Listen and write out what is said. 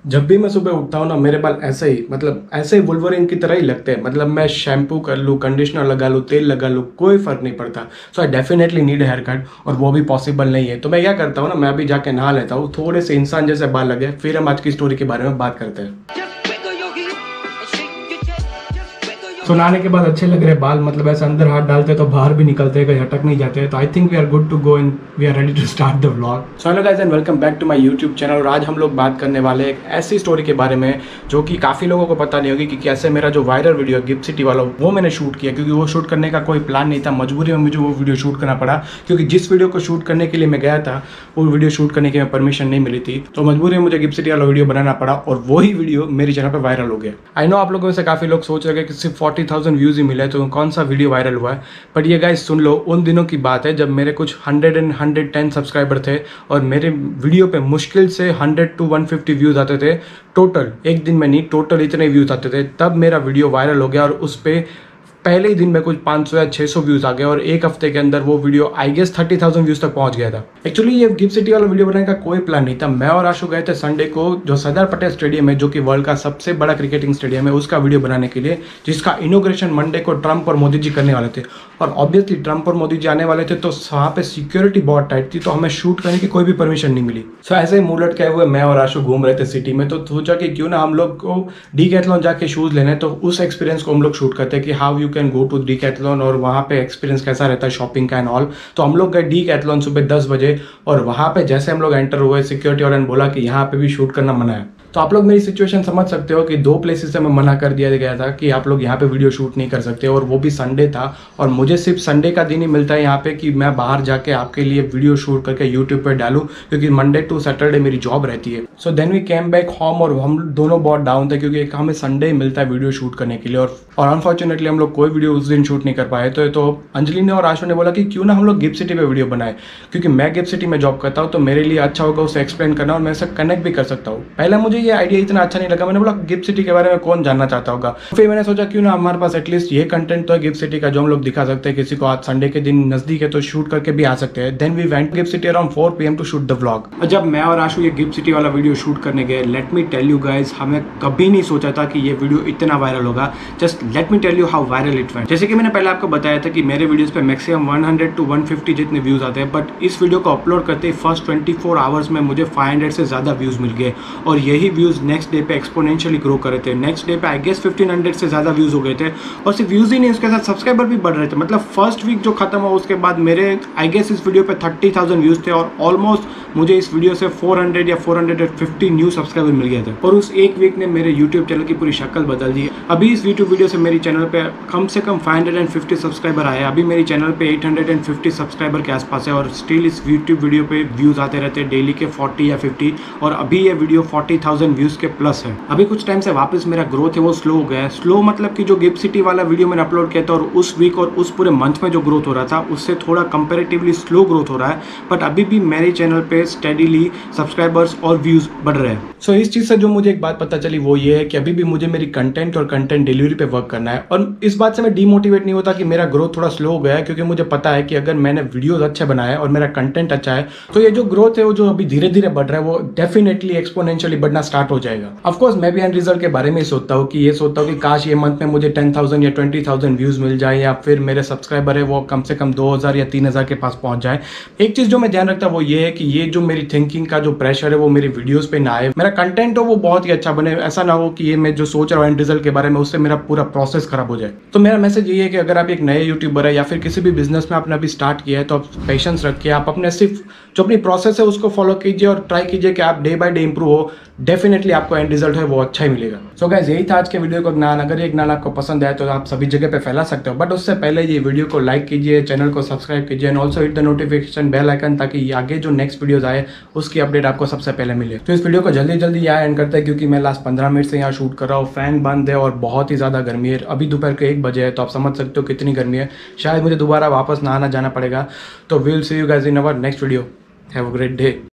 जब भी मैं सुबह उठता हूँ ना, मेरे बाल ऐसे ही वुल्वरिन की तरह ही लगते हैं। मतलब मैं शैम्पू कर लूँ, कंडीशनर लगा लूँ, तेल लगा लूँ, कोई फर्क नहीं पड़ता। So I definitely need haircut, और वो भी पॉसिबल नहीं है। तो मैं क्या करता हूँ ना, मैं अभी जाके नहा लेता हूँ, थोड़े से इंसान जैसे बाल लगे, फिर हम आज की स्टोरी के बारे में बात करते हैं। तो नहाने के बाद अच्छे लग रहे बाल, मतलब ऐसे अंदर हाथ डालते तो बाहर भी निकलते हैं, कहीं अटक नहीं जाते। तो I think we are good to go and we are ready to start the vlog. So hello guys and welcome back to my YouTube channel. और आज हम लोग बात करने वाले एक ऐसी स्टोरी के बारे में जो कि काफ़ी लोगों को पता नहीं होगी कि कैसे मेरा जो वायरल वीडियो है गिफ्ट सिटी वाला, वो मैंने शूट किया। क्योंकि वो शूट करने का कोई प्लान नहीं था, मजबूरी में मुझे वो वीडियो शूट करना पड़ा। क्योंकि जिस वीडियो को शूट करने के लिए मैं गया था, वो वीडियो शूट करने की परमिशन नहीं मिली थी। तो मजबूरी में मुझे गिफ्ट सिटी वाला वीडियो बनाना पड़ा, और वही वीडियो मेरी चैनल पर वायरल हो गया। आई नो आप लोगों में से काफ़ी लोग सोच रहे हैं कि सिर्फ 40,000 व्यूज़ ही मिले तो कौन सा वीडियो वायरल हुआ है। बट ये गाइस सुन लो, उन दिनों की बात है जब मेरे कुछ 110 सब्सक्राइबर थे, और मेरे वीडियो पे मुश्किल से 100 to 150 व्यूज़ आते थे टोटल। एक दिन में नहीं, टोटल इतने व्यूज़ आते थे। तब मेरा वीडियो वायरल हो गया, और उस पर पहले ही दिन में कुछ 500 या 600 व्यूज़ आ गए, और एक हफ्ते के अंदर वो वीडियो आई गेस 30,000 व्यूज़ तक पहुंच गया था। एक्चुअली ये गिफ्ट सिटी वाला वीडियो बनाने का कोई प्लान नहीं था। मैं और आशु गए थे संडे को जो सरदार पटेल स्टेडियम है, जो कि वर्ल्ड का सबसे बड़ा क्रिकेटिंग स्टेडियम है, उसका वीडियो बनाने के लिए, जिसका इनॉग्रेशन मंडे को ट्रंप और मोदी जी करने वाले थे। और ऑब्वियसली ट्रंप और मोदी जी आने वाले थे, तो वहाँ पे सिक्योरिटी बहुत टाइट थी, तो हमें शूट करने की कोई भी परमिशन नहीं मिली। सो ऐसे ही मुंह लटके हुए मैं और आशु घूम रहे थे सिटी में। तो सोचा कि क्यों ना हम लोग को डीकैथलॉन जाके शूज़ लेने, तो उस एक्सपीरियंस को हम लोग शूट करते हैं कि how you can go to Decathlon, और वहाँ पे एक्सपीरियंस कैसा रहता है शॉपिंग का एंड ऑल। तो हम लोग गए डीकैथलॉन सुबह 10 बजे, और वहाँ पे जैसे हम लोग एंटर हुए, सिक्योरिटी वाले ने बोला कि यहाँ पे भी शूट करना मना है। तो आप लोग मेरी सिचुएशन समझ सकते हो कि 2 प्लेसेस से मैं मना कर दिया गया था कि आप लोग यहाँ पे वीडियो शूट नहीं कर सकते, और वो भी संडे था। और मुझे सिर्फ संडे का दिन ही मिलता है यहाँ पे कि मैं बाहर जाके आपके लिए वीडियो शूट करके यूट्यूब पे डालूं, क्योंकि मंडे टू सैटरडे मेरी जॉब रहती है। So then we came back home, और हम दोनों बहुत डाउन थे क्योंकि हमें संडे मिलता है वीडियो शूट करने के लिए, और अनफॉर्चुनेटली हम लोग कोई वीडियो उस दिन शूट नहीं कर पाए। तो अंजलि ने और आशु ने बोला कि क्यों ना हम लोग गिफ्ट सिटी पे वीडियो बनाए, क्योंकि मैं गिफ्ट सिटी में जॉब करता हूँ, तो मेरे लिए अच्छा होगा उसे एक्सप्लेन करना, और मैं इसे कनेक्ट भी कर सकता हूँ। पहले मुझे ये आइडिया इतना अच्छा नहीं लगा। मैंने बोला गिफ्ट सिटी के बारे में कौन जानना चाहता होगा। फिर मैंने सोचा क्यों ना हमारे पास एटलीस्ट ये कंटेंट तो है गिफ्ट सिटी का, जो हम लोग दिखा सकते हैं। किसी को आज संडे के दिन नजदीक है तो शूट करके भी आ सकते हैं। Then we went GIFT City around 4 PM to shoot the vlog. और जब मैं और आशु ये गिफ्ट सिटी वाला वीडियो शूट करने गए, let me tell you guys, हमें कभी नहीं सोचा था कि ये वीडियो इतना वायरल होगा। Just let me tell you how viral it went. जैसे कि मैंने पहले आपको बताया था कि मेरे वीडियोस पे मैक्सिमम 100 to 150 जितने व्यूज आते हैं, बट इस वीडियो को अपलोड करते ही फर्स्ट 24 आवर्स में मुझे 500 से ज्यादा व्यूज मिल गए, और यही व्यूज नेक्स्ट डे पे एक्सपोनेंशियली ग्रो कर रहे थे। नेक्स्ट डे पे आई गेस 1500 से ज्यादा व्यूज हो गए थे, और सिर्फ व्यूज ही नहीं, उसके साथ सब्सक्राइबर भी बढ़ रहे थे। मतलब फर्स्ट वीक जो खत्म हुआ उसके बाद मेरे आई गेस इस वीडियो पे 30,000 व्यूज थे, और ऑलमोस्ट मुझे इस वीडियो से 400 या 450 न्यू सब्सक्राइबर मिल गए थे। और उस एक वीक ने मेरे यूट्यूब चैनल की पूरी शक्ल बदल दी। अभी इस यूट्यूब वीडियो से मेरी चैनल पे कम से कम 550 सब्सक्राइबर आए। अभी मेरी चैनल पे 850 सब्सक्राइबर के आसपास है, और स्टिल इस यूट्यूब वीडियो पे व्यूज आते रहते हैं डेली के 40 या 50, और अभी ये वीडियो 40,000 व्यूज के प्लस है। अभी कुछ टाइम से वापस मेरा ग्रोथ है वो स्लो हो गया है। स्लो मतलब कि जो गिफ्ट सिटी वाला वीडियो मैंने अपलोड किया था, और उस वीक और उस पूरे मंथ में जो ग्रोथ हो रहा था, उससे थोड़ा कंपैरेटिवली स्लो ग्रोथ हो रहा है। बट अभी भी मेरे चैनल पे स्टेडीली सब्सक्राइबर्स और व्यूज बढ़ रहे हैं। सो इस चीज से जो मुझे एक बात पता चली वो ये है कि अभी भी मुझे मेरी कंटेंट और कंटेंट डिलीवरी पे वर्क करना है। और इस बात से मैं डीमोटिवेट नहीं होता कि मेरा ग्रोथ थोड़ा स्लो हो गया है, क्योंकि मुझे पता है कि अगर मैंने वीडियोस अच्छे बनाए और मेरा कंटेंट अच्छा है, तो ये जो ग्रोथ है वो जो अभी धीरे धीरे बढ़ रहा है, वो डेफिनेटली एक्सपोनेंशियली बढ़ना स्टार्ट हो जाएगा। ऑफकोर्स मैं भी एंड रिजल्ट के बारे में सोचता हूँ कि काश ये मंथ में मुझे 10,000 या 20,000 व्यूज मिल जाए, या फिर मेरे सब्सक्राइबर है वो कम से कम 2,000 या 3,000 के पास पहुंच जाए। एक चीज जो मैं ध्यान रखता हूँ वो ये है कि ये जो मेरी थिंकिंग का जो प्रेशर है वो मेरी वीडियोस पे ना आए। मेरा कंटेंट हो वो बहुत ही अच्छा बने, ऐसा ना हो कि ये मैं जो सोच रहा हूँ एंड रिजल्ट के बारे में, उससे मेरा पूरा प्रोसेस खराब हो जाए। तो मेरा मैसेज ये है कि अगर आप एक नए यूट्यूबर है या फिर किसी भी बिजनेस में आपने अभी स्टार्ट किया है, तो आप पेशेंस रखिए। आप अपने सिर्फ जो अपनी प्रोसेस है उसको फॉलो कीजिए, और ट्राई कीजिए कि आप डे बाय डे इंप्रूव हो। डेफिनेटली आपको एंड रिजल्ट है वो अच्छा ही मिलेगा। सो गाइस, यही था आज के वीडियो का ज्ञान। अगर ये ज्ञान आपको पसंद आए तो आप सभी जगह पे फैला सकते हो, बट उससे पहले ये वीडियो को लाइक कीजिए, चैनल को सब्सक्राइब कीजिए, and also hit the notification bell icon, ताकि आगे जो नेक्स्ट वीडियोस आए उसकी अपडेट आपको सबसे पहले मिले। तो इस वीडियो को जल्दी जल्दी यहाँ एंड करते हैं, क्योंकि मैं लास्ट 15 मिनट से यहाँ शूट कर रहा हूँ। फैन बंद है और बहुत ही ज़्यादा गर्मी है। अभी दोपहर के 1 बजे है, तो आप समझ सकते हो कितनी गर्मी है। शायद मुझे दोबारा वापस नहाना जाना पड़ेगा। तो will see you guys in our next video. Have a great day.